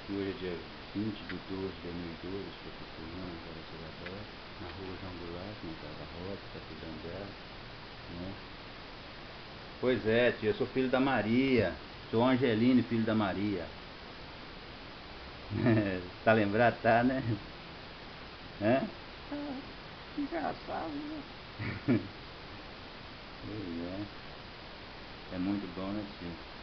que hoje é dia 20 de 12 de 2012, estou procurando agora Isabel, na rua João Goulart, na Casa da Roça, está cuidando dela, né? Pois é, tia, eu sou filho da Maria, sou Angeline, filho da Maria. Tá lembrado, tá, né? Hã? Engraçado, né? Pois é. É muito bom, né, tio?